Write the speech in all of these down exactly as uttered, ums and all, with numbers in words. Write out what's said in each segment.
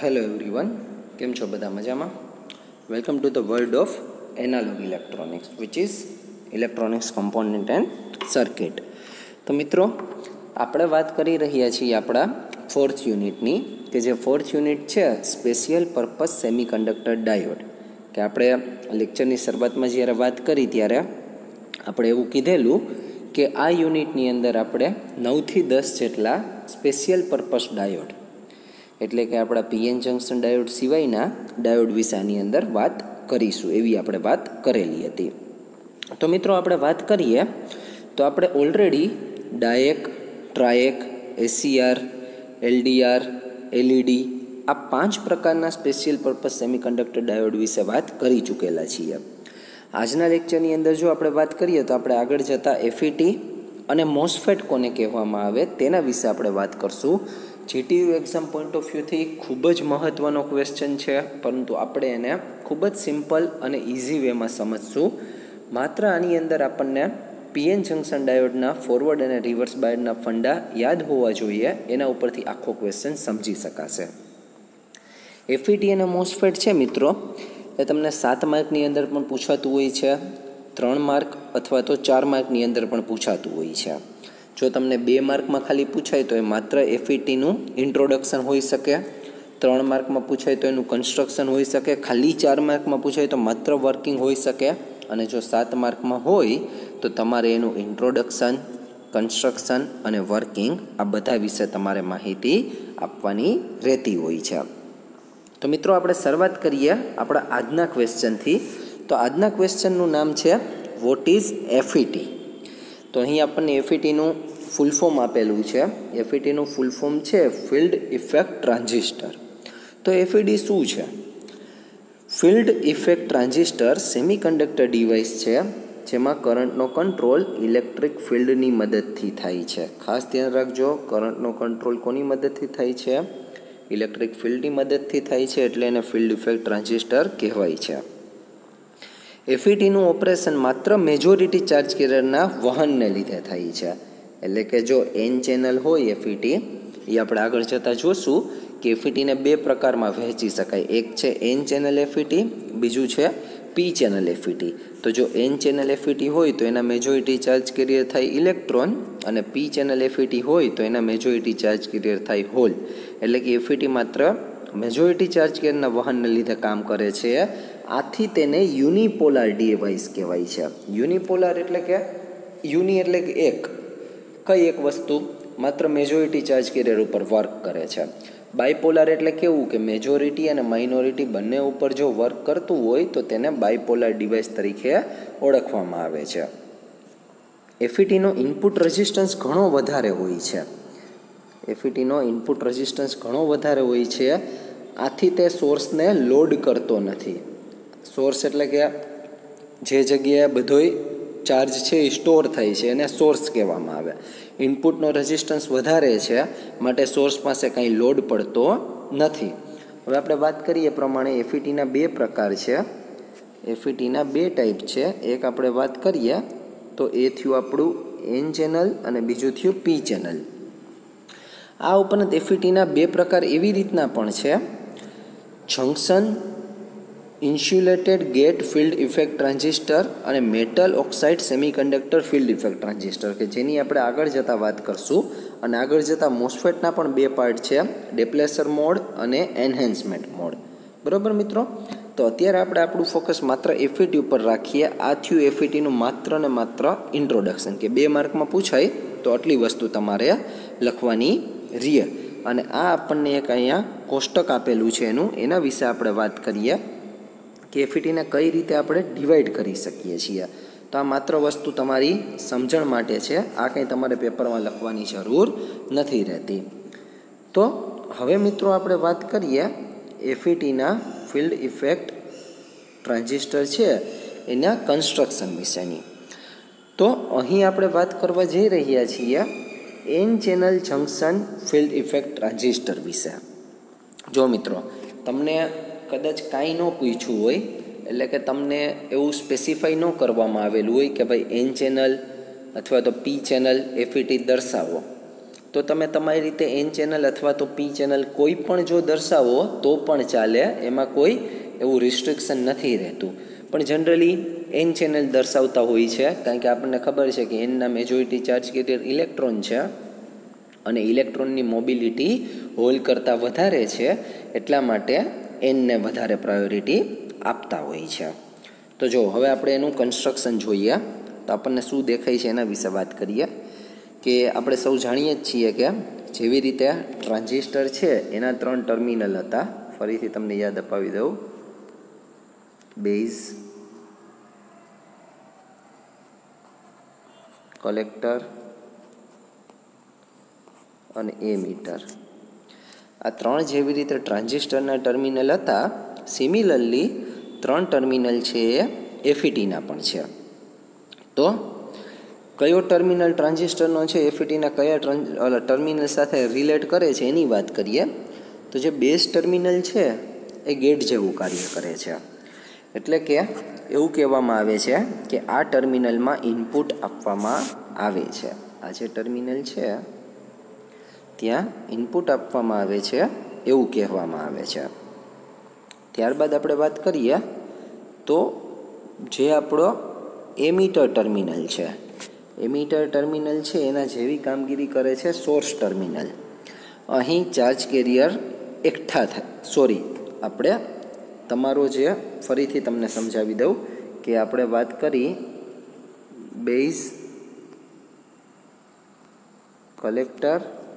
Hello everyone, કેમ છો બધા મજામાં? Welcome to the world of analog electronics which is electronics component and circuit. તો મિત્રો, આપણે વાત કરી રહ્યા છીએ આપણા ફોર્થ યુનિટની, કે જે ફોર્થ યુનિટ છે સ્પેશિયલ પર્પઝ સેમિકન્ડક્ટર ડાયોડ. કે આપણે લેક્ચરની શરૂઆતમાં જ્યારે વાત કરી ત્યારે આપણે એવું કીધેલું કે આ યુનિટની અંદર આપણે નવથી દસ જેટલા સ્પેશિયલ પર્પઝ ડાયોડ, એટલે કે આપણા પીએન જંક્શન ડાયોડ સિવાયના ડાયોડ વિશે આની અંદર વાત કરીશું, એવી આપણે વાત કરેલી હતી. તો મિત્રો, આપણે વાત કરીએ તો આપણે already diac, triac, SCR, LDR, LED આ પાંચ પ્રકારના સ્પેશિયલ પર્પઝ સેમિકન્ડક્ટર ડાયોડ વિશે વાત કરી ચૂકેલા છીએ. આજના લેક્ચરની અંદર જો આપણે વાત કરીએ તો આપણે આગળ જતાં એફઈટી અને મોસ્ફેટ કોને કહેવામાં આવે તેના વિશે આપણે વાત કરશું. જીટીયુ એક્ઝામ પોઈન્ટ ઓફ વ્યૂથી ખૂબ જ મહત્ત્વનો ક્વેશ્ચન છે, પરંતુ આપણે એને ખૂબ જ સિમ્પલ અને ઇઝી વેમાં સમજશું. માત્ર આની અંદર આપણને પીએન જંક્શન ડાયોડના ફોરવર્ડ અને રિવર્સ બાયડના ફંડા યાદ હોવા જોઈએ, એના ઉપરથી આખો ક્વેશ્ચન સમજી શકાશે. એફઈટી અને મોસ્ફેટ છે મિત્રો, એ તમને સાત માર્કની અંદર પણ પૂછાતું હોય છે, ત્રણ માર્ક અથવા તો ચાર માર્કની અંદર પણ પૂછાતું હોય છે. જો તમને બે માર્કમાં ખાલી પૂછાય તો એ માત્ર એફઈટીનું ઇન્ટ્રોડક્શન હોઈ શકે, ત્રણ માર્કમાં પૂછાય તો એનું કન્સ્ટ્રક્શન હોઈ શકે, ખાલી ચાર માર્કમાં પૂછાય તો માત્ર વર્કિંગ હોઈ શકે, અને જો સાત માર્કમાં હોય તો તમારે એનું ઇન્ટ્રોડક્શન, કન્સ્ટ્રક્શન અને વર્કિંગ આ બધા વિશે તમારે માહિતી આપવાની રહેતી હોય છે. તો મિત્રો, આપણે શરૂઆત કરીએ આપણા આજના ક્વેશ્ચનથી. તો આજના ક્વેશ્ચનનું નામ છે વોટ ઇઝ એફઈટી. તો અહીં આપણને એફઈટીનું ફૂલ ફોર્મ આપેલું છે. એફઈટીનું ફૂલ ફોર્મ છે ફિલ્ડ ઇફેક્ટ ટ્રાન્ઝિસ્ટર. તો એફઈટી શું છે? Field effect transistor semiconductor device છે જેમાં કરંટનો કંટ્રોલ ઇલેક્ટ્રિક ફિલ્ડની મદદથી થાય છે. ખાસ ધ્યાન રાખજો, કરંટનો કંટ્રોલ કોની મદદથી થાય છે? ઇલેક્ટ્રિક ફિલ્ડની મદદથી થાય છે, એટલે એને ફિલ્ડ ઇફેક્ટ ટ્રાન્ઝિસ્ટર કહેવાય છે. એફઈટીનું ઓપરેશન માત્ર મેજોરિટી ચાર્જ કેરિયરના વહનને લીધે થાય છે. એટલે કે જો એન ચેનલ હોય એફઈટી, એ આપણે આગળ જતાં જોશું કે એફઈટીને બે પ્રકારમાં વહેંચી શકાય. એક છે એન ચેનલ એફઈટી, બીજું છે પી ચેનલ એફઈટી. તો જો એન ચેનલ એફઈટી હોય તો એના મેજોરિટી ચાર્જ કેરિયર થાય ઇલેક્ટ્રોન, અને પી ચેનલ એફઈટી હોય તો એના મેજોરિટી ચાર્જ કેરિયર થાય હોલ. એટલે કે એફઈટી માત્ર મેજોરિટી ચાર્જ કેરિયરના વહનને લીધે કામ કરે છે. આથી તેને યુનિપોલાર ડિવાઇસ કહેવાય છે. યુનિપોલાર એટલે કે યુનિ એટલે કે એક, કઈ એક વસ્તુ માત્ર મેજોરિટી ચાર્જ કેરિયર ઉપર વર્ક કરે છે. બાયપોલાર એટલે કેવું કે મેજોરિટી અને માઇનોરિટી બંને ઉપર જો વર્ક કરતું હોય તો તેને બાયપોલાર ડિવાઇસ તરીકે ઓળખવામાં આવે છે. એફઈટીનો ઇનપુટ રેઝિસ્ટન્સ ઘણો વધારે હોય છે. એફઈટીનો ઇનપુટ રેઝિસ્ટન્સ ઘણો વધારે હોય છે. આથી તે સોર્સને લોડ કરતો નથી. સોર્સ એટલે કે જે જગ્યાએ બધોય ચાર્જ છે એ સ્ટોર થાય છે એને સોર્સ કહેવામાં આવે. ઇનપુટનો રેઝિસ્ટન્સ વધારે છે, માટે સોર્સ પાસે કંઈ લોડ પડતો નથી. હવે આપણે વાત કરીએ પ્રમાણે એફઈટીના બે પ્રકાર છે. એફઈટીના બે ટાઈપ છે. એક આપણે વાત કરીએ તો એ થયું આપણું એન ચેનલ અને બીજું થયું પી ચેનલ. આ ઉપરાંત એફઈટીના બે પ્રકાર એવી રીતના પણ છે: junction insulated gate field effect transistor અને metal oxide semiconductor field effect transistor, કે જેની આપણે આગળ જતાં વાત કરશું. અને આગળ જતાં મોસ્ફેટના પણ બે પાર્ટ છે, ડેપ્લેસર મોડ અને એન્હેન્સમેન્ટ મોડ. બરાબર મિત્રો? તો અત્યારે આપણે આપણું ફોકસ માત્ર એફઈટી ઉપર રાખીએ. આ થયું એફઈટીનું માત્ર ને માત્ર ઇન્ટ્રોડક્શન, કે બે માર્કમાં પૂછાય તો આટલી વસ્તુ તમારે લખવાની રીએ. અને આ આપણને એક અહીંયા કોષ્ટક આપેલું છે એનું, એના વિશે આપણે વાત કરીએ કે એફઈટીને કઈ રીતે આપણે ડિવાઈડ કરી શકીએ છીએ. તો આ માત્ર વસ્તુ તમારી સમજણ માટે છે, આ કંઈ તમારે પેપરમાં લખવાની જરૂર નથી રહેતી. તો હવે મિત્રો આપણે વાત કરીએ એફઈટીના ફિલ્ડ ઇફેક્ટ ટ્રાન્ઝિસ્ટર છે એના કન્સ્ટ્રક્શન વિશેની. તો અહીં આપણે વાત કરવા જઈ રહ્યા છીએ N channel junction field effect transistor વિશે. જો મિત્રો, તમને કદાચ કાંઈ ન પૂછ્યું હોય, એટલે કે તમને એવું સ્પેસિફાઈ ન કરવામાં આવેલું હોય કે ભાઈ એન ચેનલ અથવા તો પી ચેનલ એફઈટી દર્શાવો, તો તમે તમારી રીતે એન ચેનલ અથવા તો પી ચેનલ કોઈ પણ જો દર્શાવો તો પણ ચાલે, એમાં કોઈ એવું રિસ્ટ્રિક્શન નથી રહેતું. પણ જનરલી એન ચેનલ દર્શાવતા હોય છે, કારણ કે આપણને ખબર છે કે એનના મેજોરિટી ચાર્જ કેરિયર ઇલેક્ટ્રોન છે અને ઇલેક્ટ્રોનની મોબિલિટી હોલ કરતાં વધારે છે, એટલા માટે એનને વધારે પ્રાયોરિટી આપતા હોય છે. તો જો હવે આપણે એનું કન્સ્ટ્રક્શન જોઈએ તો આપણને શું દેખાય છે એના વિશે વાત કરીએ. કે આપણે સૌ જાણીએ જ છીએ કે જેવી રીતે ટ્રાન્ઝિસ્ટર છે એના ત્રણ ટર્મિનલ હતા. ફરીથી તમને યાદ અપાવી દઉં, બેઝ, કલેક્ટર અને એમીટર. આ ત્રણ જેવી રીતે ટ્રાન્ઝિસ્ટરના ટર્મિનલ હતા, સિમિલરલી ત્રણ ટર્મિનલ છે એ એફઈટીના પણ છે. તો કયો ટર્મિનલ ટ્રાન્ઝિસ્ટરનો છે એફઈટીના કયા ટર્મિનલ સાથે રિલેટ કરે છે એની વાત કરીએ તો જે બેઝ ટર્મિનલ છે એ ગેટ જેવું કાર્ય કરે છે. એટલે કે એવું કહેવામાં આવે છે કે આ ટર્મિનલમાં ઇનપુટ આપવામાં આવે છે. આ જે ટર્મિનલ છે ત્યાં ઇનપુટ આપવામાં આવે છે એવું કહેવામાં આવે છે. ત્યારબાદ આપણે વાત કરીએ તો જે આપણો એમીટર ટર્મિનલ છે, એમીટર ટર્મિનલ છે એના જેવી કામગીરી કરે છે સોર્સ ટર્મિનલ. અહીં ચાર્જ કેરિયર એકઠા થાય, સોરી આપણે તમારો જે ફરીથી તમને સમજાવી દઉં કે આપણે વાત કરી બેઝ, કલેક્ટર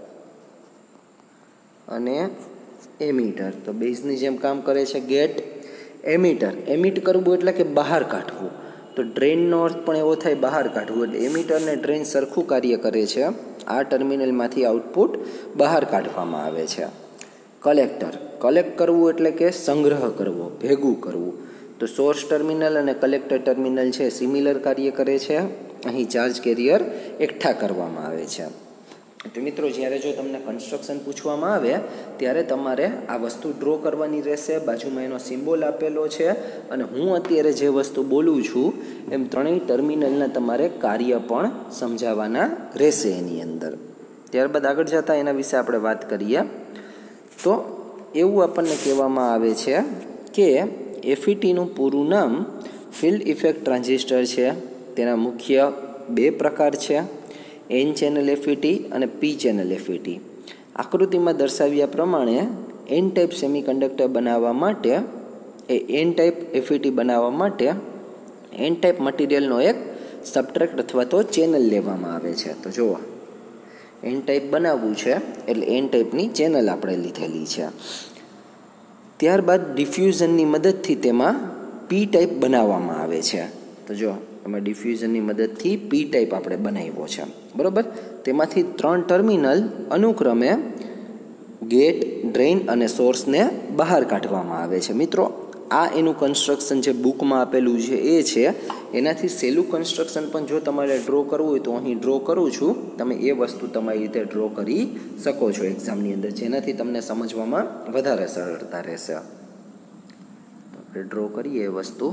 અને એમીટર. તો બેઝની જેમ કામ કરે છે ગેટ. એમીટર, એમિટ કરવું એટલે કે બહાર કાઢવું. તો ડ્રેનનો અર્થ પણ એવો થાય બહાર કાઢવું. એટલે એમીટર અને ડ્રેન સરખું કાર્ય કરે છે. આ ટર્મિનલમાંથી આઉટપુટ બહાર કાઢવામાં આવે છે. કલેક્ટર, કલેક્ટ કરવું એટલે કે સંગ્રહ કરવો, ભેગું કરવું. તો સોર્સ ટર્મિનલ અને કલેક્ટર ટર્મિનલ છે સિમિલર કાર્ય કરે છે. અહીં ચાર્જ કેરિયર એકઠા કરવામાં આવે છે. તો મિત્રો જ્યારે જો તમને કન્સ્ટ્રક્શન પૂછવામાં આવે ત્યારે તમારે આ વસ્તુ ડ્રો કરવાની રહેશે. બાજુમાં એનો સિમ્બોલ આપેલો છે અને હું અત્યારે જે વસ્તુ બોલું છું એમ ત્રણેય ટર્મિનલના તમારે કાર્ય પણ સમજાવવાના રહેશે એની અંદર. ત્યારબાદ આગળ જતાં એના વિશે આપણે વાત કરીએ તો એવું આપણને કહેવામાં આવે છે કે એફઈટીનું પૂરું નામ ફિલ્ડ ઇફેક્ટ ટ્રાન્ઝિસ્ટર છે. તેના મુખ્ય બે પ્રકાર છે, એન ચેનલ એફઈટી અને પી ચેનલ એફઈટી. આકૃતિમાં દર્શાવ્યા પ્રમાણે એન ટાઈપ સેમિકન્ડક્ટર બનાવવા માટે એ એન ટાઈપ એફઈટી બનાવવા માટે એન ટાઈપ મટીરિયલનો એક સબટ્રેક્ટ અથવા તો ચેનલ લેવામાં આવે છે. તો જુઓ, એન ટાઈપ બનાવવું છે એટલે એન ટાઈપની ચેનલ આપણે લીધેલી છે. ત્યારબાદ ડિફ્યુઝનની મદદથી તેમાં પી ટાઈપ બનાવવામાં આવે છે. તો જો એમાં ડિફ્યુઝનની મદદથી પી ટાઈપ આપણે બનાવ્યો છે, બરાબર. તેમાંથી ત્રણ ટર્મિનલ અનુક્રમે ગેટ, ડ્રેઇન અને સોર્સને બહાર કાઢવામાં આવે છે. મિત્રો આ એનું કન્સ્ટ્રક્શન જે બુકમાં આપેલું છે એ છે. એનાથી સહેલું કન્સ્ટ્રક્શન પણ જો તમારે ડ્રો કરવું હોય તો અહીં ડ્રો કરું છું. તમે એ વસ્તુ તમારી રીતે ડ્રો કરી શકો છો એક્ઝામની અંદર, જેનાથી તમને સમજવામાં વધારે સરળતા રહેશે. આપણે ડ્રો કરીએ એ વસ્તુ.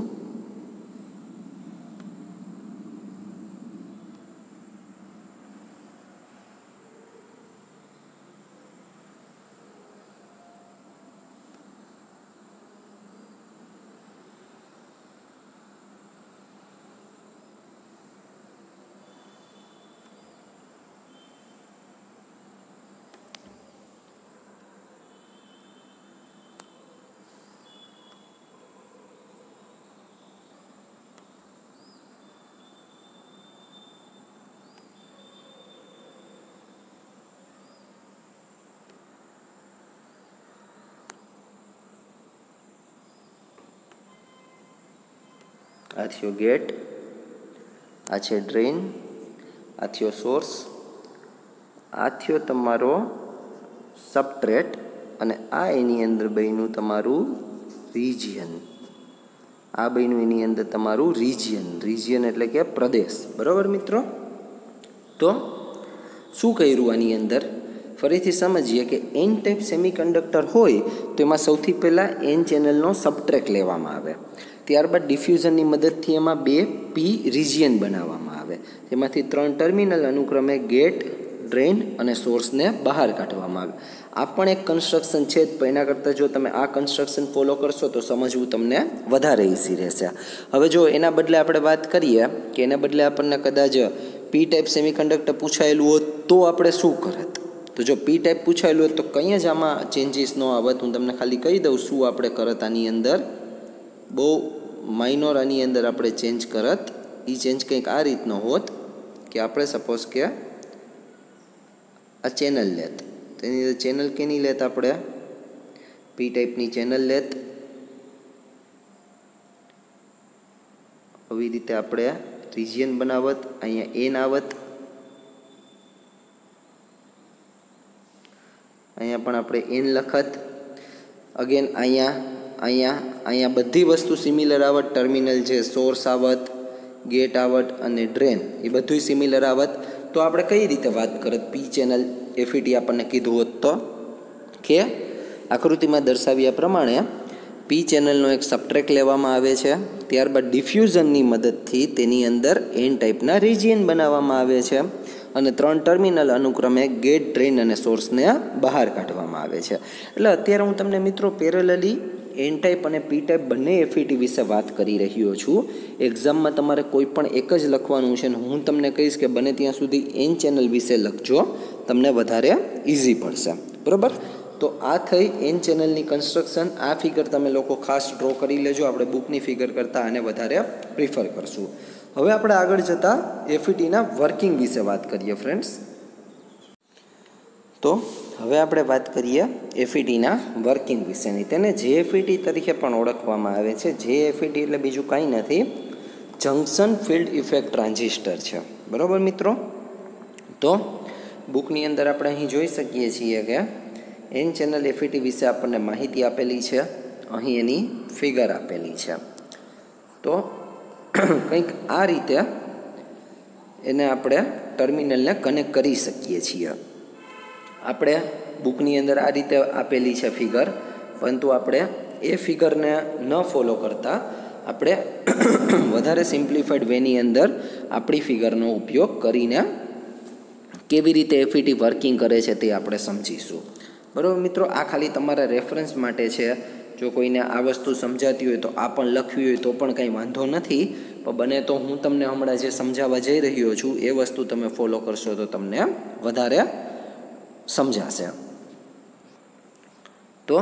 આ થયો ગેટ, આ છે ડ્રેઇન, આ થયો સોર્સ, આ થયો તમારો સબટ્રેટ અને આ એની અંદર બન્યું તમારું રિજિયન. આ બન્યું એની અંદર તમારું રિજિયન. રિજિયન એટલે કે પ્રદેશ, બરાબર મિત્રો. તો શું કર્યું આની અંદર ફરીથી સમજીએ કે એન ટાઈપ સેમિકન્ડક્ટર હોય તો એમાં સૌથી પહેલાં એન ચેનલનો સબટ્રેક લેવામાં આવે. ત્યારબાદ ડિફ્યુઝનની મદદથી એમાં બે પી રિજિયન બનાવવામાં આવે, જેમાંથી ત્રણ ટર્મિનલ અનુક્રમે ગેટ, ડ્રેઇન અને સોર્સને બહાર કાઢવામાં આવે. આ પણ એક કન્સ્ટ્રક્શન છે જ, પણ એના કરતાં જો તમે આ કન્સ્ટ્રક્શન ફોલો કરશો તો સમજવું તમને વધારે ઇઝી રહેશે. હવે જો એના બદલે આપણે વાત કરીએ કે એના બદલે આપણને કદાચ પી ટાઈપ સેમિકન્ડક્ટર પૂછાયેલું હોત તો આપણે શું કરત? તો જો પી ટાઈપ પૂછાયેલું હોત તો કંઈ જ આમાં ચેન્જીસ ન આવત. હું તમને ખાલી કહી દઉં શું આપણે કરત આની અંદર. બહુ માઇનોર આની અંદર આપણે ચેન્જ કરત. એ ચેન્જ કંઈક આ રીતનો હોત કે આપણે સપોઝ કે આ ચેનલ લેત, તેની અંદર ચેનલ કેની લેત? આપણે પી ટાઈપની ચેનલ લેત. આવી રીતે આપણે રિજિયન બનાવત. અહીંયા એન આવત, અહીંયા પણ આપણે એન લખત. અગેન અહીંયા અહીંયા અહીંયા બધી વસ્તુ સિમિલર આવત. ટર્મિનલ છે, સોર્સ આવત, ગેટ આવત અને ડ્રેન, એ બધું સિમિલર આવત. તો આપણે કઈ રીતે વાત કરત? પી ચેનલ એફઈટી આપણને કીધું હોત તો કે આકૃતિમાં દર્શાવ્યા પ્રમાણે પી ચેનલનો એક સબટ્રેક લેવામાં આવે છે, ત્યારબાદ ડિફ્યુઝનની મદદથી તેની અંદર એન ટાઈપના રિજિયન બનાવવામાં આવે છે અને ત્રણ ટર્મિનલ અનુક્રમે ગેટ, ડ્રેઇન અને સોર્સને બહાર કાઢવામાં આવે છે. એટલે અત્યારે હું તમને મિત્રો પેરેલલી એન ટાઈપ અને પી ટાઈપ બંને એફઈટી વિશે વાત કરી રહ્યો છું. એક્ઝામમાં તમારે કોઈ પણ એક જ લખવાનું છે ને હું તમને કહીશ કે બને ત્યાં સુધી એન ચેનલ વિશે લખજો, તમને વધારે ઇઝી પડશે. બરાબર? તો આ થઈ એન ચેનલની કન્સ્ટ્રક્શન. આ ફિગર તમે લોકો ખાસ ડ્રો કરી લેજો. આપણે બુકની ફિગર કરતાં આને વધારે પ્રિફર કરશું. હવે આપણે આગળ જતાં એફઈટીના વર્કિંગ વિશે વાત કરીએ ફ્રેન્ડ્સ. તો હવે આપણે વાત કરીએ એફઈટીના વર્કિંગ વિશેની. તેને જેએફઈટી તરીકે પણ ઓળખવામાં આવે છે. જેએફઈટી એટલે બીજું કાંઈ નથી, જંક્શન ફિલ્ડ ઇફેક્ટ ટ્રાન્ઝિસ્ટર છે. બરાબર મિત્રો? તો બુકની અંદર આપણે અહીં જોઈ શકીએ છીએ કે એન ચેનલ એફઈટી વિશે આપણને માહિતી આપેલી છે. અહીં એની ફિગર આપેલી છે. તો કંઈક આ રીતે એને આપણે ટર્મિનલને કનેક્ટ કરી શકીએ છીએ. આપણે બુકની અંદર આ રીતે આપેલી છે ફિગર, પરંતુ આપણે એ ફિગરને ન ફોલો કરતાં આપણે વધારે સિમ્પ્લિફાઈડ વેની અંદર આપણી ફિગરનો ઉપયોગ કરીને કેવી રીતે એફઈટી વર્કિંગ કરે છે તે આપણે સમજીશું. બરાબર મિત્રો? આ ખાલી તમારા રેફરન્સ માટે છે. જો કોઈને આ વસ્તુ સમજાતી હોય તો આ પણ લખવી હોય તો પણ કંઈ વાંધો નથી, પણ બને તો હું તમને હમણાં જે સમજાવવા જઈ રહ્યો છું એ વસ્તુ તમે ફોલો કરશો તો તમને વધારે સમજાશે. તો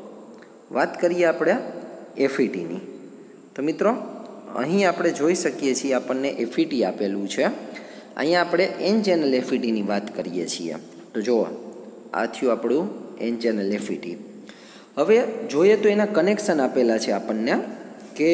વાત કરીએ આપણે એફઈટીની. તો મિત્રો અહીં આપણે જોઈ શકીએ છીએ આપણને એફઈટી આપેલું છે. અહીંયા આપણે એન ચેનલ એફઈટીની વાત કરીએ છીએ. તો જુઓ, આ થયું આપણું એન ચેનલ એફઈટી. હવે જોઈએ તો એના કનેક્શન આપેલા છે આપણને કે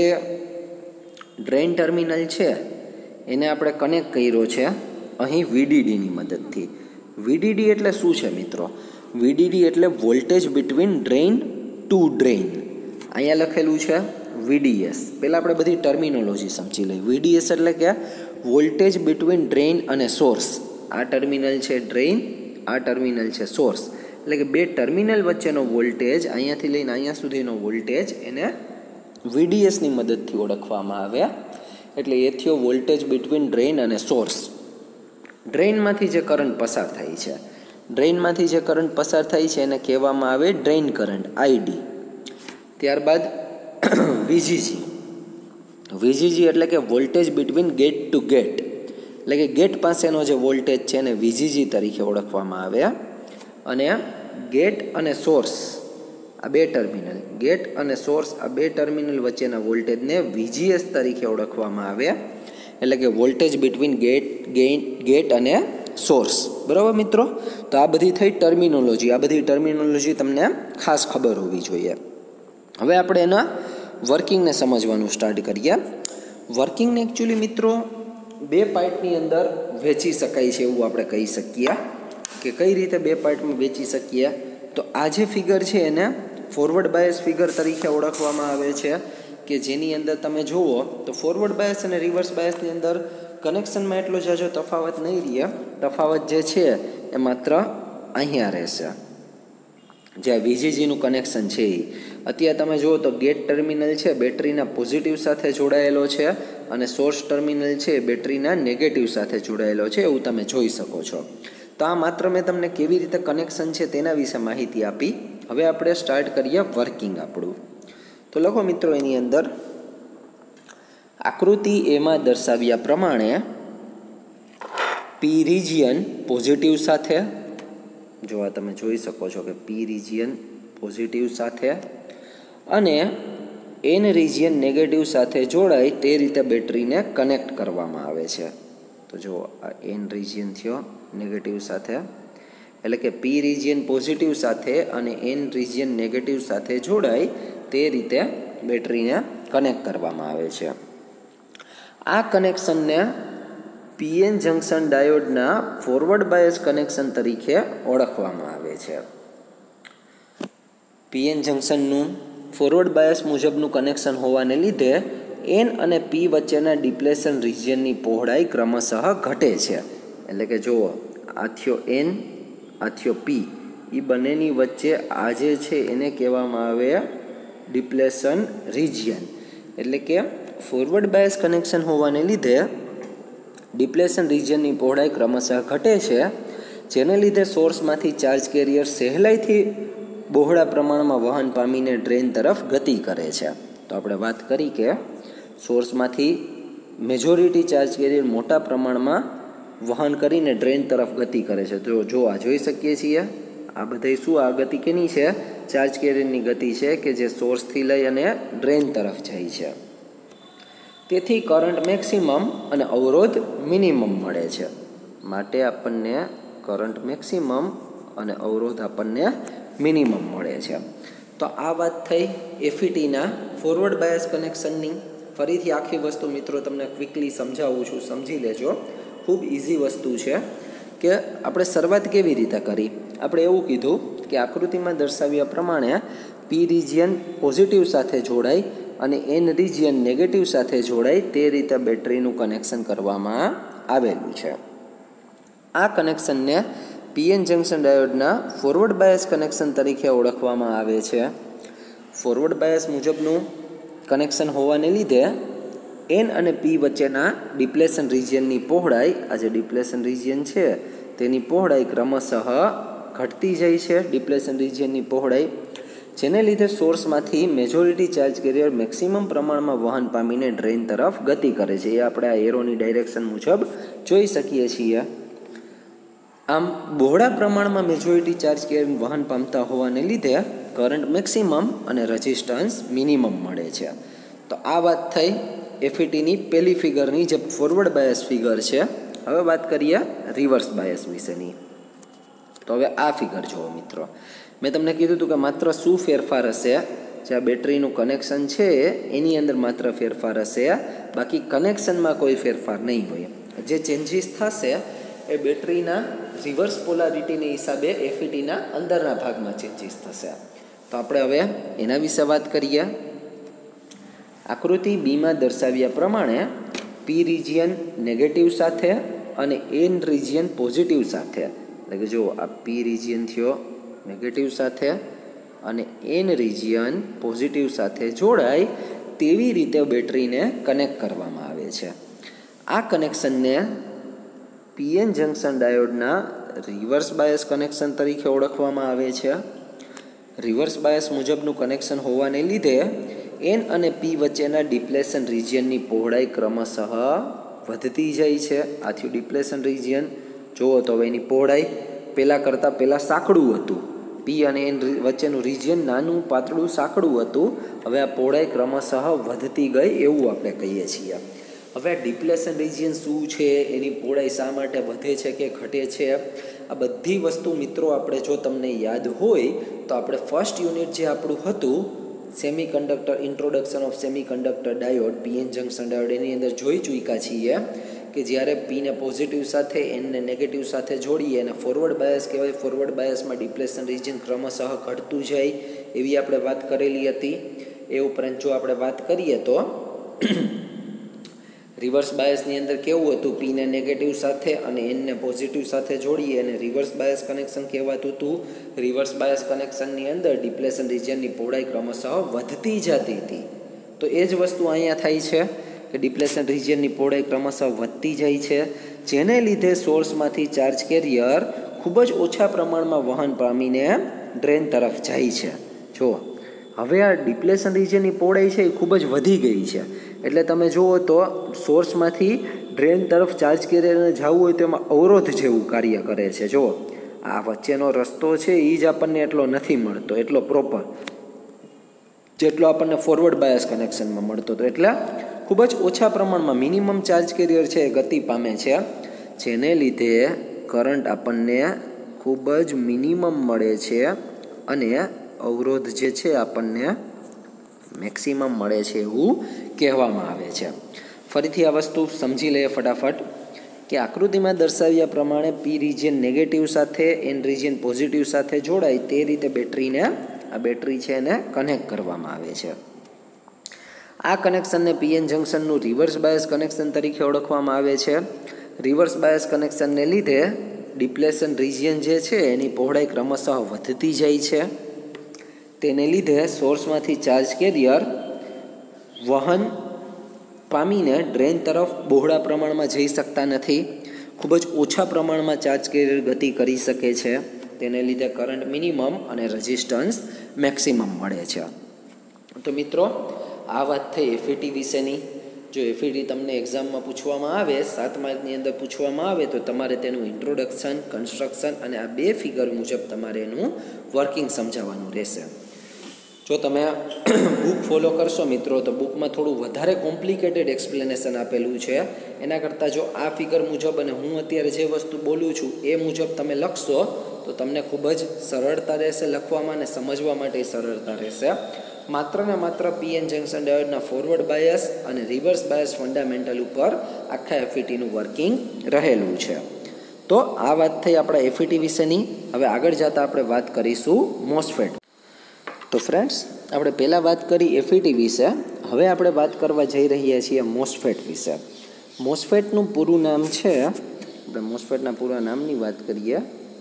ડ્રેઇન ટર્મિનલ છે એને આપણે કનેક્ટ કર્યો છે અહીં વીડીડીની મદદથી. વીડીડી એટલે શું છે મિત્રો? વીડીડી એટલે voltage between drain to drain. અહીંયા લખેલું છે વીડીએસ. પહેલાં આપણે બધી ટર્મિનોલોજી સમજી લઈએ. વીડીએસ એટલે કે વોલ્ટેજ બિટવીન ડ્રેઇન અને સોર્સ. આ ટર્મિનલ છે ડ્રેઇન, આ ટર્મિનલ છે સોર્સ. એટલે કે બે ટર્મિનલ વચ્ચેનો વોલ્ટેજ, અહીંયાથી લઈને અહીંયા સુધીનો વોલ્ટેજ એને વીડીએસની મદદથી ઓળખવામાં આવે. એટલે એ થયો વોલ્ટેજ બિટવીન ડ્રેઇન અને સોર્સ. ડ્રેઇનમાંથી જે કરંટ પસાર થાય છે, ડ્રેઇનમાંથી જે કરંટ પસાર થાય છે એને કહેવામાં આવે ડ્રેઇન કરંટ, આઈડી. ત્યારબાદ વીજીજી. વીજીજી એટલે કે voltage between gate to gate. એટલે કે ગેટ પાસેનો જે વોલ્ટેજ છે એને વીજીજી તરીકે ઓળખવામાં આવે. અને ગેટ અને સોર્સ, આ બે ટર્મિનલ, ગેટ અને સોર્સ, આ બે ટર્મિનલ વચ્ચેના વોલ્ટેજને વીજીએસ તરીકે ઓળખવામાં આવે. એટલે કે વોલ્ટેજ બિટવીન ગેટ ગેટ અને સોર્સ. બરાબર મિત્રો? તો આ બધી થઈ ટર્મિનોલોજી. આ બધી ટર્મિનોલોજી તમને ખાસ ખબર હોવી જોઈએ. હવે આપણે એના વર્કિંગને સમજવાનું સ્ટાર્ટ કરીએ. વર્કિંગને એકચ્યુઅલી મિત્રો બે પાર્ટની અંદર વહેંચી શકાય છે એવું આપણે કહી શકીએ. કે કઈ રીતે બે પાર્ટમાં વહેંચી શકીએ? તો આ જે ફિગર છે એને ફોરવર્ડ બાયસ ફિગર તરીકે ઓળખવામાં આવે છે, કે જેની અંદર તમે જુઓ તો ફોરવર્ડ બાયસ અને રિવર્સ બાયસની અંદર કનેક્શનમાં એટલો જાજો તફાવત નહીં રહે. તફાવત જે છે એ માત્ર અહીંયા રહેશે. જે વીજીજીનું કનેક્શન છે એ અત્યારે તમે જુઓ તો ગેટ ટર્મિનલ છે બેટરીના પોઝિટિવ સાથે જોડાયેલો છે અને સોર્સ ટર્મિનલ છે બેટરીના નેગેટિવ સાથે જોડાયેલો છે, એવું તમે જોઈ શકો છો. તો આ માત્ર મેં તમને કેવી રીતે કનેક્શન છે તેના વિશે માહિતી આપી. હવે આપણે સ્ટાર્ટ કરીએ વર્કિંગ આપણું. તો લખો મિત્રો એની અંદર આકૃતિ એમાં દર્શાવ્યા પ્રમાણે પી રિજિયન પોઝિટિવ સાથે, જો આ તમે જોઈ શકો છો કે પી રિજિયન પોઝિટિવ સાથે અને એન રિજિયન નેગેટિવ સાથે જોડાય તે રીતે બેટરીને કનેક્ટ કરવામાં આવે છે. તો જો આ એન રિજિયન થયો નેગેટિવ સાથે, એટલે કે પી રિજિયન પોઝિટિવ સાથે અને એન રિજિયન નેગેટિવ સાથે જોડાય તે રીતે બેટરીને કનેક્ટ કરવામાં આવે છે. આ કનેક્શનને પીએન જંકશન ડાયોડના ફોરવર્ડ બાયસ કનેક્શન તરીકે ઓળખવામાં આવે છે. પીએન જંકશનનું ફોરવર્ડ બાયસ મુજબનું કનેક્શન હોવાને લીધે એન અને પી વચ્ચેના ડિપ્લેશન રિજિયનની પહોળાઈ ક્રમશઃ ઘટે છે. એટલે કે જુઓ, આ થયો એન, આ થયો પી, એ બંનેની વચ્ચે આ જે છે એને કહેવામાં આવે ડિપ્લેશન રિજિયન. એટલે કે ફોરવર્ડ બાયસ કનેક્શન હોવાને લીધે ડિપ્લેશન રિજિયનની પહોળાઈ ક્રમશઃ ઘટે છે, જેને લીધે સોર્સમાંથી ચાર્જ કેરિયર સહેલાઈથી બહોળા પ્રમાણમાં વહન પામીને ડ્રેન તરફ ગતિ કરે છે. તો આપણે વાત કરી કે સોર્સમાંથી મેજોરિટી ચાર્જ કેરિયર મોટા પ્રમાણમાં વહન કરીને ડ્રેન તરફ ગતિ કરે છે. તો જો આ જોઈ શકીએ છીએ, આ બધાય શું, આ ગતિ કેની છે? ચાર્જ કેરિયરની ગતિ છે કે જે સોર્સથી લઈ અને ડ્રેન તરફ જાય છે. તેથી કરંટ મેક્સિમમ અને અવરોધ મિનિમમ મળે છે. માટે આપણને કરંટ મેક્સિમમ અને અવરોધ આપણને મિનિમમ મળે છે. તો આ વાત થઈ એફઈટીના ફોરવર્ડ બાયસ કનેક્શનની. ફરીથી આખી વસ્તુ મિત્રો તમને ક્વિકલી સમજાવું છું, સમજી લેજો. ખૂબ ઇઝી વસ્તુ છે કે આપણે શરૂઆત કેવી રીતે કરી. આપણે એવું કીધું કે આકૃતિમાં દર્શાવ્યા પ્રમાણે પી રિજિયન પોઝિટિવ સાથે જોડાય અને એન રિજિયન નેગેટિવ સાથે જોડાય તે રીતે બેટરીનું કનેક્શન કરવામાં આવેલું છે. આ કનેક્શનને પીએન જંકશન ડાયોડના ફોરવર્ડ બાયસ કનેક્શન તરીકે ઓળખવામાં આવે છે. ફોરવર્ડ બાયસ મુજબનું કનેક્શન હોવાને લીધે એન અને પી વચ્ચેના ડિપ્લેશન રિજિયનની પહોળાઈ, આ જે ડિપ્લેશન રિજિયન છે તેની પહોળાઈ ક્રમશઃ ઘટતી જાય છે. ડિપ્લેશન રિજિયનની પહોળાઈ, જેને લીધે સોર્સમાંથી મેજોરિટી ચાર્જ કેરિયર મેક્સિમમ પ્રમાણમાં વહન પામીને ડ્રેન તરફ ગતિ કરે છે. એ આપણે આ એરોની ડાયરેક્શન મુજબ જોઈ શકીએ છીએ. આમ બહોળા પ્રમાણમાં મેજોરિટી ચાર્જ કેરિયર વહન પામતા હોવાને લીધે કરંટ મેક્સિમમ અને રેઝિસ્ટન્સ મિનિમમ મળે છે. તો આ વાત થઈ એફઈટીની પહેલી ફિગરની, જે ફોરવર્ડ બાયસ ફિગર છે. હવે વાત કરીએ રિવર્સ બાયસ વિશેની. તો હવે આ ફિગર જુઓ મિત્રો. મેં તમને કીધું હતું કે માત્ર શું ફેરફાર હશે, જે આ બેટરીનું કનેક્શન છે એની અંદર માત્ર ફેરફાર હશે, બાકી કનેક્શનમાં કોઈ ફેરફાર નહીં હોય. જે ચેન્જીસ થશે એ બેટરીના રિવર્સ પોલારિટીને હિસાબે એફઈટીના અંદરના ભાગમાં ચેન્જીસ થશે. તો આપણે હવે એના વિશે વાત કરીએ. આકૃતિ બીમાં દર્શાવ્યા પ્રમાણે પી રિજિયન નેગેટિવ સાથે અને એન રિજિયન પોઝિટિવ સાથે, એટલે કે જો આ પી રિજિયન થયો નેગેટિવ સાથે અને એન રિજિયન પોઝિટિવ સાથે જોડાય તેવી રીતે બેટરીને કનેક્ટ કરવામાં આવે છે. આ કનેક્શનને પીએન જંકશન ડાયોડના રિવર્સ બાયસ કનેક્શન તરીકે ઓળખવામાં આવે છે. રિવર્સ બાયસ મુજબનું કનેક્શન હોવાને લીધે એન અને પી વચ્ચેના ડિપ્લેશન રિજિયનની પહોળાઈ ક્રમશઃ વધતી જાય છે. આથી ડિપ્લેશન રિજિયન જુઓ તો હવે એની પહોળાઈ પહેલાં કરતાં પહેલાં સાંકડું હતું. પી અને એન વચ્ચેનું રિજિયન નાનું પાતળું સાંકડું હતું. હવે આ પહોળાઈ ક્રમશઃ વધતી ગઈ એવું આપણે કહીએ છીએ. હવે આ ડિપ્લેશન રિજિયન શું છે, એની પહોળાઈ શા માટે વધે છે કે ઘટે છે, આ બધી વસ્તુ મિત્રો આપણે જો તમને યાદ હોય તો આપણે ફર્સ્ટ યુનિટ જે આપણું હતું semiconductor introduction of semiconductor diode, PN junction diode, એની અંદર જોઈ ચૂક્યા છીએ કે જ્યારે પીને પોઝિટિવ સાથે એનને નેગેટિવ સાથે જોડીએ અને ફોરવર્ડ બાયસ કહેવાય. ફોરવર્ડ બાયસમાં ડિપ્લેશન રિજિયન ક્રમશઃ ઘટતું જાય એવી આપણે વાત કરેલી હતી. એ ઉપરાંત જો આપણે વાત કરીએ તો રિવર્સ બાયસની અંદર કેવું હતું, પીને નેગેટિવ સાથે અને એનને પોઝિટિવ સાથે જોડીએ અને રિવર્સ બાયસ કનેક્શન કહેવાતું હતું. રિવર્સ બાયસ કનેક્શનની અંદર ડિપ્લેશન રિજિયનની પહોળાઈ ક્રમશઃ વધતી જતી હતી. તો એ જ વસ્તુ અહીંયા થાય છે કે ડિપ્લેશન રિજિયનની પહોળાઈ ક્રમશઃ વધતી જાય છે, જેને લીધે સોર્સમાંથી ચાર્જ કેરિયર ખૂબ જ ઓછા પ્રમાણમાં વહન પામીને ડ્રેન તરફ જાય છે. જુઓ હવે આ ડિપ્લેશન રિજનની પહોળાઈ છે એ ખૂબ જ વધી ગઈ છે. એટલે તમે જુઓ તો સોર્સમાંથી ડ્રેન તરફ ચાર્જ કેરિયરને જવું હોય તો એમાં અવરોધ જેવું કાર્ય કરે છે. જુઓ આ વચ્ચેનો રસ્તો છે એ જ આપણને એટલો નથી મળતો, એટલો પ્રોપર જેટલો આપણને ફોરવર્ડ બાયસ કનેક્શનમાં મળતો હતો. એટલે ખૂબ જ ઓછા પ્રમાણમાં મિનિમમ ચાર્જ કેરિયર છે એ ગતિ પામે છે, જેને લીધે કરંટ આપણને ખૂબ જ મિનિમમ મળે છે અને અવરોધ જે છે આપણને મેક્સિમમ મળે છે એવું કહેવામાં આવે છે. ફરીથી આ વસ્તુ સમજી લઈએ ફટાફટ કે આકૃતિમાં દર્શાવ્યા પ્રમાણે પી રિજિયન નેગેટિવ સાથે એન રિજિયન પોઝિટિવ સાથે જોડાય તે રીતે બેટરીને આ બેટરી છે એને કનેક્ટ કરવામાં આવે છે. આ કનેક્શનને પીએન જંકશનનું રિવર્સ બાયસ કનેક્શન તરીકે ઓળખવામાં આવે છે. રિવર્સ બાયસ કનેક્શનને લીધે ડિપ્લેશન રિજિયન જે છે એની પહોળાઈ ક્રમશઃ વધતી જાય છે. તેને લીધે સોર્સમાંથી ચાર્જ કેરિયર વહન પામીને ડ્રેન તરફ બહોળા પ્રમાણમાં જઈ શકતા નથી. ખૂબ જ ઓછા પ્રમાણમાં ચાર્જ કેરિયર ગતિ કરી શકે છે. તેને લીધે કરંટ મિનિમમ અને રેઝિસ્ટન્સ મેક્સિમમ મળે છે. તો મિત્રો આ વાત થઈ એફઈટી વિશેની. જો એફઈટી તમને એક્ઝામમાં પૂછવામાં આવે, સાત માર્કની અંદર પૂછવામાં આવે તો તમારે તેનું ઇન્ટ્રોડક્શન, કન્સ્ટ્રક્શન અને આ બે ફિગર મુજબ તમારે એનું વર્કિંગ સમજાવવાનું રહેશે. જો તમે બુક ફોલો કરશો મિત્રો તો બુકમાં થોડું વધારે કોમ્પ્લિકેટેડ એક્સપ્લેનેશન આપેલું છે. એના કરતાં જો આ ફિગર મુજબ અને હું અત્યારે જે વસ્તુ બોલું છું એ મુજબ તમે લખશો તો તમને ખૂબ જ સરળતા રહેશે લખવામાં અને સમજવા માટે સરળતા રહેશે. માત્ર ને માત્ર પીએન જંકશન ડાયોડના ફોરવર્ડ બાયસ અને રિવર્સ બાયસ ફંડામેન્ટલ ઉપર આખા એફઈટીનું વર્કિંગ રહેલું છે. તો આ વાત થઈ આપણા એફઈટી વિશેની. હવે આગળ જતાં આપણે વાત કરીશું મોસ્ફેટ. તો ફ્રેન્ડ્સ આપણે પહેલાં વાત કરી એફઈટી વિશે, હવે આપણે વાત કરવા જઈ રહ્યા છીએ મોસ્ફેટ વિશે. મોસ્ફેટનું પૂરું નામ છે, આપણે મોસ્ફેટના પૂરા નામની વાત કરીએ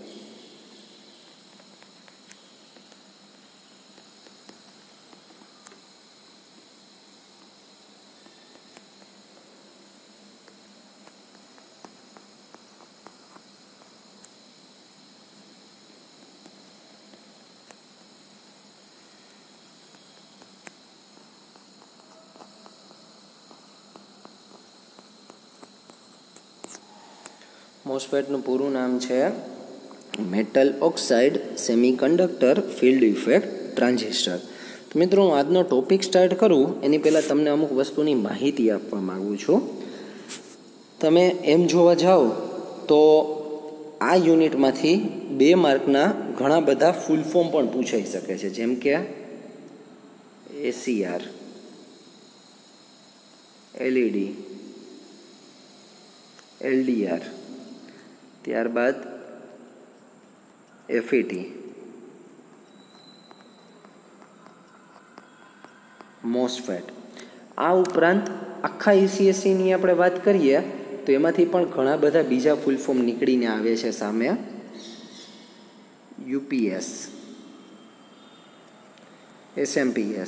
મોસ્ફેટનું પૂરું નામ છે metal oxide semiconductor field effect transistor. તો મિત્રો હું આજનો ટોપિક સ્ટાર્ટ કરું એની પહેલાં તમને અમુક વસ્તુની માહિતી આપવા માગું છું. તમે એમ જોવા જાઓ તો આ યુનિટમાંથી બે માર્કના ઘણા બધા ફૂલ ફોર્મ પણ પૂછાઈ શકે છે, જેમ કે એસીઆર, એલઈડી, એલડીઆર, ત્યારબાદ એફઈટી, મોસ્ફેટ. આ ઉપરાંત આખા ઈસીએસસીની આપણે વાત કરીએ તો એમાંથી પણ ઘણા બધા બીજા ફૂલ ફોર્મ નીકળીને આવે છે સામે. UPS, SMPS,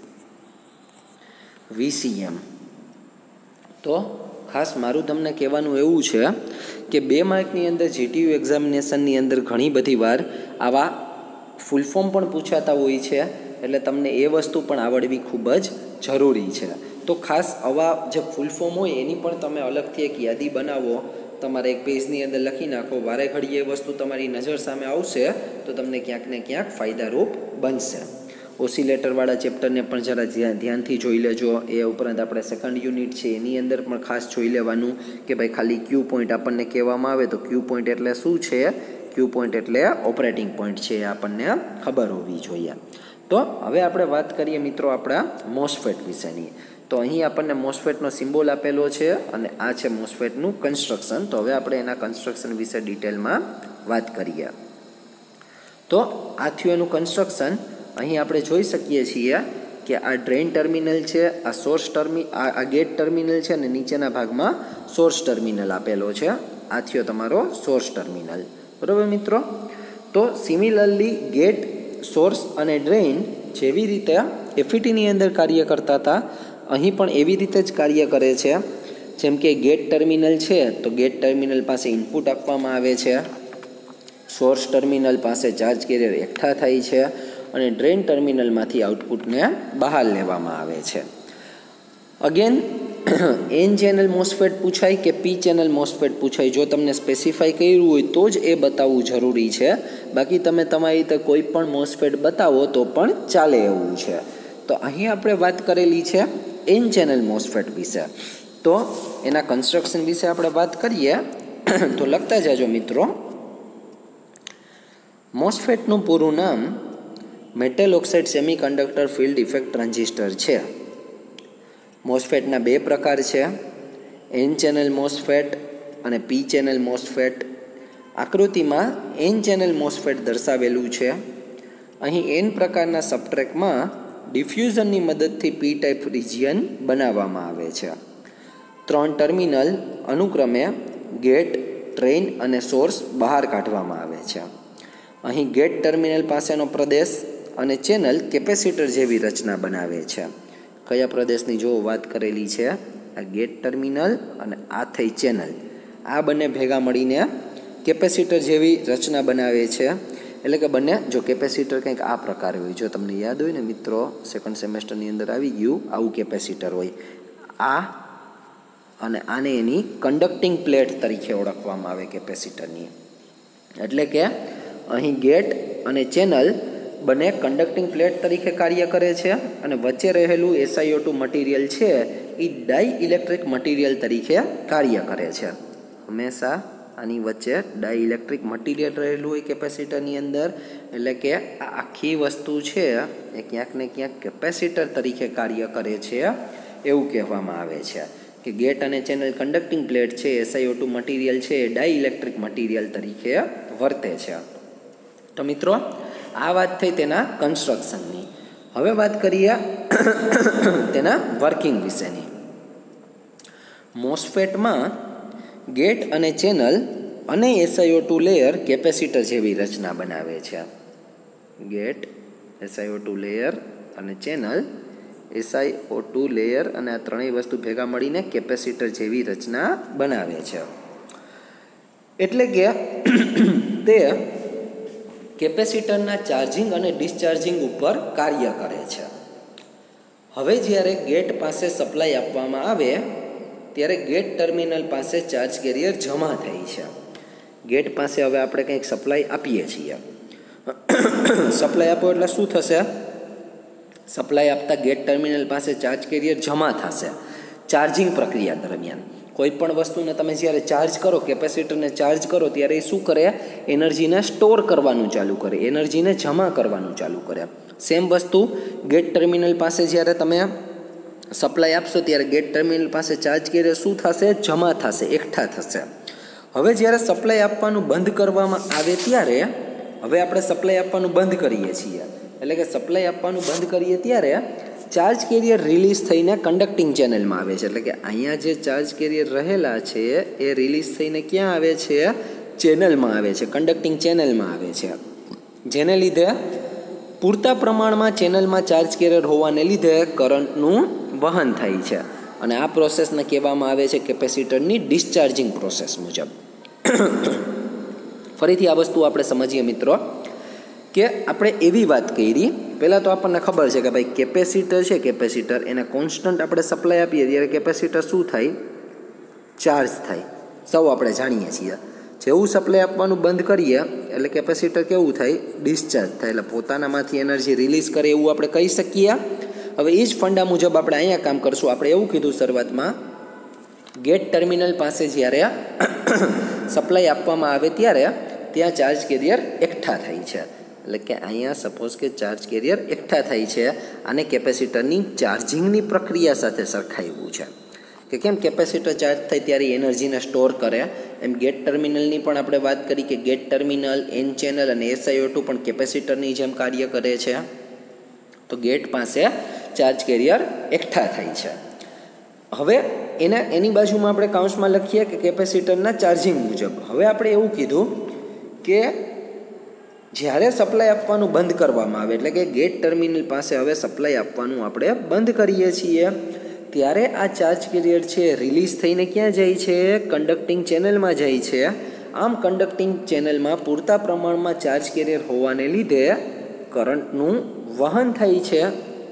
VCM. તો ખાસ મારું તમને કહેવાનું એવું છે કે બે માર્કની અંદર જીટીયુ એક્ઝામિનેશનની અંદર ઘણી બધી વાર આવા ફૂલ ફોર્મ પણ પૂછાતા હોય છે, એટલે તમને એ વસ્તુ પણ આવડવી ખૂબ જ જરૂરી છે. તો ખાસ આવા જે ફૂલ ફોર્મ હોય એની પણ તમે અલગથી એક યાદી બનાવો, તમારે એક પેજની અંદર લખી નાખો. વારે ઘડીએ એ વસ્તુ તમારી નજર સામે આવશે તો તમને ક્યાંક ને ક્યાંક ફાયદારૂપ બનશે. ઓસિલેટરવાળા ચેપ્ટરને પણ જરા ધ્યાનથી જોઈ લેજો. એ ઉપરાંત આપણે સેકન્ડ યુનિટ છે એની અંદર પણ ખાસ જોઈ લેવાનું કે ભાઈ ખાલી ક્યુ પોઈન્ટ આપણને કહેવામાં આવે તો ક્યુ પોઈન્ટ એટલે શું છે, ક્યુ પોઈન્ટ એટલે ઓપરેટિંગ પોઈન્ટ છે, એ આપણને ખબર હોવી જોઈએ. તો હવે આપણે વાત કરીએ મિત્રો આપણા મોસ્ફેટ વિશેની. તો અહીં આપણને મોસ્ફેટનો સિમ્બોલ આપેલો છે અને આ છે મોસ્ફેટનું કન્સ્ટ્રક્શન. તો હવે આપણે એના કન્સ્ટ્રક્શન વિશે ડિટેલમાં વાત કરીએ. તો આ થયું એનું કન્સ્ટ્રક્શન. અહીં આપણે જોઈ શકીએ છીએ કે આ ડ્રેઇન ટર્મિનલ છે, આ સોર્સ ટર્મિ આ ગેટ ટર્મિનલ છે અને નીચેના ભાગમાં સોર્સ ટર્મિનલ આપેલો છે. આ થયો તમારો સોર્સ ટર્મિનલ. બરાબર મિત્રો. તો સિમિલરલી ગેટ, સોર્સ અને ડ્રેઇન જેવી રીતે એફઈટીની અંદર કાર્ય કરતા હતા અહીં પણ એવી રીતે જ કાર્ય કરે છે. જેમ કે ગેટ ટર્મિનલ છે તો ગેટ ટર્મિનલ પાસે ઇનપુટ આપવામાં આવે છે. સોર્સ ટર્મિનલ પાસે ચાર્જ કેરિયર એકઠા થાય છે અને ડ્રેન ટર્મિનલમાંથી આઉટપુટને બહાર લેવામાં આવે છે. અગેન એન ચેનલ મોસ્ફેટ પૂછાય કે પી ચેનલ મોસ્ફેટ પૂછાય, જો તમને સ્પેસિફાઈ કર્યું હોય તો જ એ બતાવવું જરૂરી છે. બાકી તમે તમારી રીતે કોઈ પણ મોસ્ફેટ બતાવો તો પણ ચાલે એવું છે. તો અહીં આપણે વાત કરેલી છે એન ચેનલ મોસ્ફેટ વિશે. તો એના કન્સ્ટ્રક્શન વિશે આપણે વાત કરીએ તો લખતા જાજો મિત્રો. મોસ્ફેટનું પૂરું નામ metal oxide semiconductor field effect transistor છે. મોસ્ફેટના બે પ્રકાર છે, એન ચેનલ મોસ્ફેટ અને પી ચેનલ મોસ્ફેટ. આકૃતિમાં એન ચેનલ મોસ્ફેટ દર્શાવેલું છે. અહીં એન પ્રકારના સબટ્રેકમાં ડિફ્યુઝનની મદદથી પી ટાઈપ રિજિયન બનાવવામાં આવે છે. ત્રણ ટર્મિનલ અનુક્રમે ગેટ, ડ્રેઇન અને સોર્સ બહાર કાઢવામાં આવે છે. અહીં ગેટ ટર્મિનલ પાસેનો પ્રદેશ અને ચેનલ કેપેસિટર જેવી રચના બનાવે છે. કયા પ્રદેશની જો વાત કરેલી છે? આ ગેટ ટર્મિનલ અને આ થઈ ચેનલ, આ બંને ભેગા મળીને કેપેસિટર જેવી રચના બનાવે છે. એટલે કે બંને જો કેપેસિટર કંઈક આ પ્રકારે હોય, જો તમને યાદ હોય ને મિત્રો, સેકન્ડ સેમેસ્ટરની અંદર આવી ગયું આવું કેપેસિટર હોય. આ અને આને એની કન્ડક્ટિંગ પ્લેટ તરીકે ઓળખવામાં આવે કેપેસિટરની. એટલે કે અહીં ગેટ અને ચેનલ બંને કન્ડક્ટિંગ પ્લેટ તરીકે કાર્ય કરે છે અને વચ્ચે રહેલું S I O two material છે એ ડાઈ ઇલેક્ટ્રિક મટીરિયલ તરીકે કાર્ય કરે છે. હંમેશા આની વચ્ચે ડાઈ ઇલેક્ટ્રિક મટીરિયલ રહેલું હોય કેપેસિટરની અંદર. એટલે કે આ આખી વસ્તુ છે એ ક્યાંક ને ક્યાંક કેપેસિટર તરીકે કાર્ય કરે છે એવું કહેવામાં આવે છે કે ગેટ અને ચેનલ કન્ડક્ટિંગ પ્લેટ છે, S I O two material છે એ ડાઈ ઇલેક્ટ્રિક મટીરિયલ તરીકે વર્તે છે. તો મિત્રો આ વાત થઈ તેના કન્સ્ટ્રક્શનની. હવે વાત કરીએ તેના વર્કિંગ વિશેની. મોસ્ફેટમાં ગેટ અને ચેનલ અને S I O two layer capacitor જેવી રચના બનાવે છે. Gate, S I O two layer અને channel, S I O two layer અને આ ત્રણેય વસ્તુ ભેગા મળીને કેપેસિટર જેવી રચના બનાવે છે. એટલે કે તે કેપેસિટરના ચાર્જિંગ અને ડિસ્ચાર્જિંગ ઉપર કાર્ય કરે છે. હવે જ્યારે ગેટ પાસે સપ્લાય આપવામાં આવે ત્યારે ગેટ ટર્મિનલ પાસે ચાર્જ કેરિયર જમા થાય છે. ગેટ પાસે હવે આપણે કંઈક સપ્લાય આપીએ છીએ. સપ્લાય આપો એટલે શું થશે? સપ્લાય આપતા ગેટ ટર્મિનલ પાસે ચાર્જ કેરિયર જમા થશે. ચાર્જિંગ પ્રક્રિયા દરમિયાન કોઈ પણ વસ્તુને તમે જ્યારે ચાર્જ કરો, કેપેસિટરને ચાર્જ કરો, ત્યારે એ શું કરે? એનર્જીને સ્ટોર કરવાનું ચાલુ કરે, એનર્જીને જમા કરવાનું ચાલુ કરે. સેમ વસ્તુ ગેટ ટર્મિનલ પાસે જ્યારે તમે સપ્લાય આપશો ત્યારે ગેટ ટર્મિનલ પાસે ચાર્જ કેરિયર શું થશે? જમા થશે, એકઠા થશે. હવે જ્યારે સપ્લાય આપવાનું બંધ કરવામાં આવે ત્યારે હવે આપણે સપ્લાય આપવાનું બંધ કરીએ છીએ. એટલે કે સપ્લાય આપવાનું બંધ કરીએ ત્યારે ચાર્જ કેરિયર રિલીઝ થઈને કન્ડક્ટિંગ ચેનલમાં આવે છે. એટલે કે અહીંયા જે ચાર્જ કેરિયર રહેલા છે એ રિલીઝ થઈને ક્યાં આવે છે? ચેનલમાં આવે છે, કન્ડક્ટિંગ ચેનલમાં આવે છે. જેને લીધે પૂરતા પ્રમાણમાં ચેનલમાં ચાર્જ કેરિયર હોવાને લીધે કરંટનું વહન થાય છે અને આ પ્રોસેસને કહેવામાં આવે છે કેપેસિટરની ડિસ્ચાર્જિંગ પ્રોસેસ મુજબ. ફરીથી આ વસ્તુ આપણે સમજીએ મિત્રો કે આપણે એવી વાત કરી, પહેલાં તો આપણને ખબર છે કે ભાઈ કેપેસિટર છે, કેપેસિટર એને કોન્સ્ટન્ટ આપણે સપ્લાય આપીએ ત્યારે કેપેસિટર શું થાય? ચાર્જ થાય. સૌ આપણે જાણીએ છીએ. જેવું સપ્લાય આપવાનું બંધ કરીએ એટલે કેપેસિટર કેવું થાય? ડિસ્ચાર્જ થાય. એટલે પોતાનામાંથી એનર્જી રિલીઝ કરે એવું આપણે કહી શકીએ. હવે એ જ ફંડા મુજબ આપણે અહીંયા કામ કરશું. આપણે એવું કીધું શરૂઆતમાં, ગેટ ટર્મિનલ પાસે જ્યારે સપ્લાય આપવામાં આવે ત્યારે ત્યાં ચાર્જ કેરિયર એકઠા થાય છે. એટલે કે અહીંયા સપોઝ કે ચાર્જ કેરિયર એકઠા થાય છે. આને કેપેસિટરની ચાર્જિંગની પ્રક્રિયા સાથે સરખાવ્યું છે કે કેમ કેપેસિટર ચાર્જ થાય ત્યારે એનર્જીને સ્ટોર કરે. એમ ગેટ ટર્મિનલની પણ આપણે વાત કરી કે ગેટ ટર્મિનલ, એન ચેનલ અને એસ આઈ ઓ ટુ પણ કેપેસિટરની જેમ કાર્ય કરે છે. તો ગેટ પાસે ચાર્જ કેરિયર એકઠા થાય છે. હવે એને એની બાજુમાં આપણે કાઉન્સમાં લખીએ કે કેપેસિટરના ચાર્જિંગ મુજબ. હવે આપણે એવું કીધું કે જ્યારે સપ્લાય આપવાનું બંધ કરવામાં આવે એટલે કે ગેટ ટર્મિનલ પાસે હવે સપ્લાય આપવાનું આપણે બંધ કરીએ છીએ ત્યારે આ ચાર્જ કેરિયર છે રિલીઝ થઈને ક્યાં જાય છે? કન્ડક્ટિંગ ચેનલમાં જાય છે આમ કન્ડક્ટિંગ ચેનલમાં પૂરતા પ્રમાણમાં ચાર્જ કેરિયર હોવાને લીધે કરંટનું વહન થાય છે.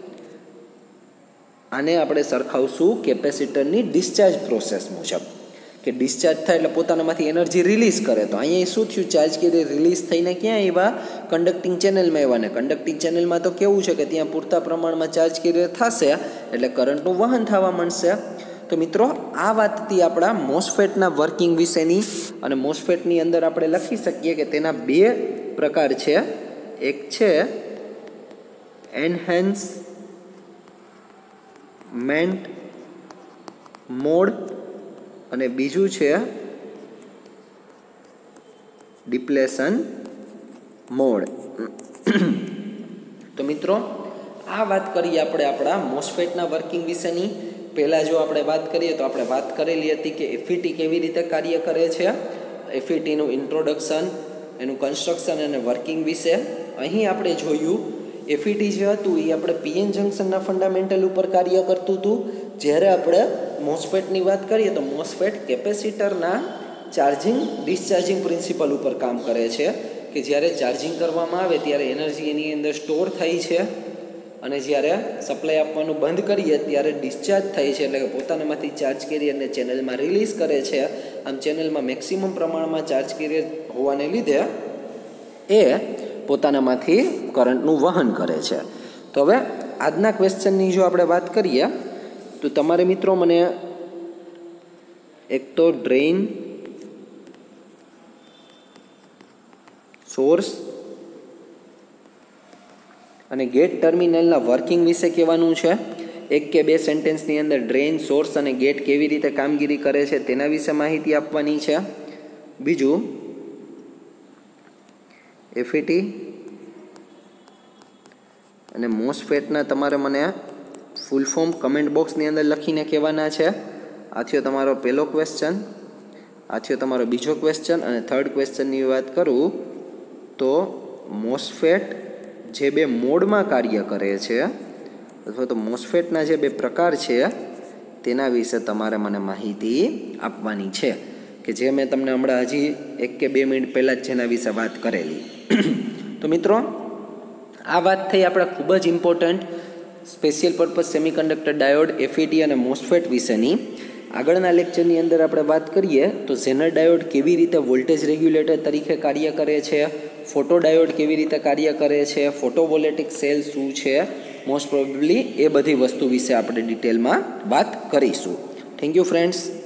આને આપણે સરખાવશું કેપેસિટરની ડિસ્ચાર્જ પ્રોસેસ મુજબ કે ડિસ્ચાર્જ થાય એટલે પોતાનામાંથી એનર્જી રિલીઝ કરે. તો અહીંયા શું થયું, ચાર્જ કેરિયર રિલીઝ થઈને ક્યાં આવ્યા, કન્ડક્ટિંગ ચેનલમાં આવ્યા. ને કન્ડક્ટિંગ ચેનલમાં તો કેવું છે કે ત્યાં પૂરતા પ્રમાણમાં ચાર્જ કેરિયર થશે એટલે કરંટનું વહન થવા માંડશે. તો મિત્રો આ વાતથી આપણા મોસ્ફેટના વર્કિંગ વિશેની અને મોસ્ફેટની અંદર આપણે લખી શકીએ કે તેના બે પ્રકાર છે. એક છે એન્હેન્સમેન્ટ મોડ અને બીજું છે ડિપ્લેશન મોડ. તો મિત્રો આ વાત કરીએ આપણે આપણા મોસ્ફેટના વર્કિંગ વિશેની. પહેલાં જો આપણે વાત કરીએ તો આપણે વાત કરેલી હતી કે એફઈટી કેવી રીતે કાર્ય કરે છે, એફઈટીનું ઇન્ટ્રોડક્શન, એનું કન્સ્ટ્રક્શન અને વર્કિંગ વિશે. અહીં આપણે જોયું એફઈટી જે હતું એ આપણે પીએન જંક્શનના ફંડામેન્ટલ ઉપર કાર્ય કરતું હતું. જ્યારે આપણે મોસ્ફેટની વાત કરીએ તો મોસ્ફેટ કેપેસિટરના ચાર્જિંગ ડિસ્ચાર્જિંગ પ્રિન્સિપલ ઉપર કામ કરે છે કે જ્યારે ચાર્જિંગ કરવામાં આવે ત્યારે એનર્જી એની અંદર સ્ટોર થાય છે અને જ્યારે સપ્લાય આપવાનું બંધ કરીએ ત્યારે ડિસ્ચાર્જ થાય છે, એટલે કે પોતાનામાંથી ચાર્જ કેરિયરને ચેનલમાં રિલીઝ કરે છે. આમ ચેનલમાં મેક્સિમમ પ્રમાણમાં ચાર્જ કેરિયર હોવાને લીધે એ પોતાનામાંથી કરંટનું વહન કરે છે. તો હવે આજના ક્વેશ્ચનની જો આપણે વાત કરીએ તો તમારે મિત્રો મને એક તો ડ્રેઇન, સોર્સ અને ગેટ ટર્મિનલના વર્કિંગ વિશે કહેવાનું છે. એક કે બે સેન્ટેન્સની અંદર ડ્રેઇન, સોર્સ અને ગેટ કેવી રીતે કામગીરી કરે છે તેના વિશે માહિતી આપવાની છે. બીજું એફઈટી અને મોસ્ફેટના તમારે મને ફૂલ ફોર્મ કમેન્ટ બોક્સની અંદર લખીને કહેવાના છે. આ થયો તમારો પહેલો ક્વેશ્ચન, આ થયો તમારો બીજો ક્વેશ્ચન. અને થર્ડ ક્વેશ્ચનની વાત કરું તો મોસ્ફેટ જે બે મોડમાં કાર્ય કરે છે અથવા તો મોસ્ફેટના જે બે પ્રકાર છે તેના વિશે તમારે મને માહિતી આપવાની છે કે જે મેં તમને હમણાં હજી એક કે બે મિનિટ પહેલાં જ જેના વિશે વાત કરેલી. તો મિત્રો આ વાત થઈ આપણે ખૂબ જ important special purpose semiconductor diode, FET અને મોસ્ફેટ વિશેની. આગળના લેક્ચરની અંદર આપણે વાત કરીએ તો ઝેનર ડાયોડ કેવી રીતે વોલ્ટેજ રેગ્યુલેટર તરીકે કાર્ય કરે છે, ફોટો ડાયોડ કેવી રીતે કાર્ય કરે છે, ફોટોવોલ્ટેઇક સેલ શું છે, મોસ્ટ પ્રોબેબલી એ બધી વસ્તુ વિશે આપણે ડિટેલમાં વાત કરીશું. Thank you friends.